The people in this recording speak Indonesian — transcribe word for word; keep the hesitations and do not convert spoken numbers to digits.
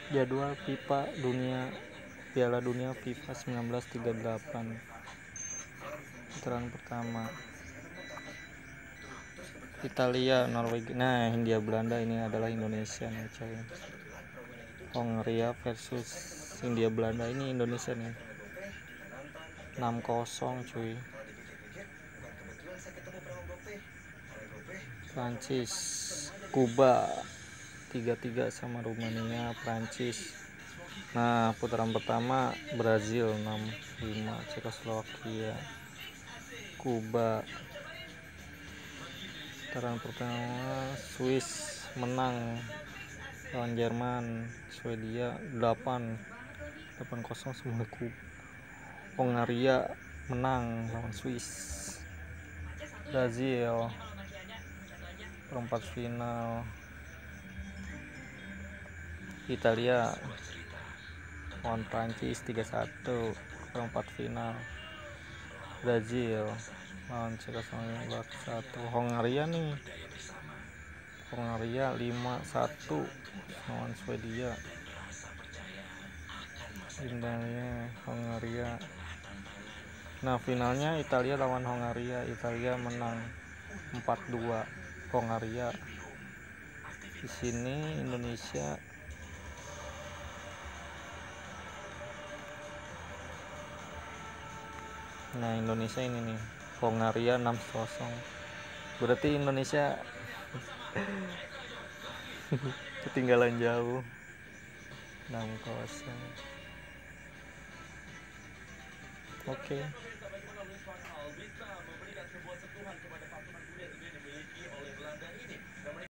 Jadwal FIFA dunia Piala Dunia FIFA seribu sembilan ratus tiga puluh delapan. Putaran pertama. Italia, Norwegia. Nah, Hindia Belanda ini adalah Indonesia nih, coy. Hongaria versus Hindia Belanda, ini Indonesia nih. enam kosong, cuy. Prancis, Kuba tiga tiga sama Rumania, Prancis. Nah, putaran pertama Brazil enam lima, Cekoslovakia, Kuba. Putaran pertama Swiss menang lawan Jerman, Swedia delapan kosong semua Kuba. Hongaria menang lawan Swiss. Brazil perempat final. Italia lawan Prancis tiga satu perempat final. Brazil lawan Cekoslovakia satu. Hongaria nih, Hongaria lima satu lawan Swedia. Italia, Hongaria. Nah, finalnya Italia lawan Hongaria. Italia menang empat dua Hongaria. Di sini Indonesia Nah, Indonesia ini nih, Hongaria enam kosong. Berarti Indonesia ketinggalan jauh enam kosong. Oke. Okay.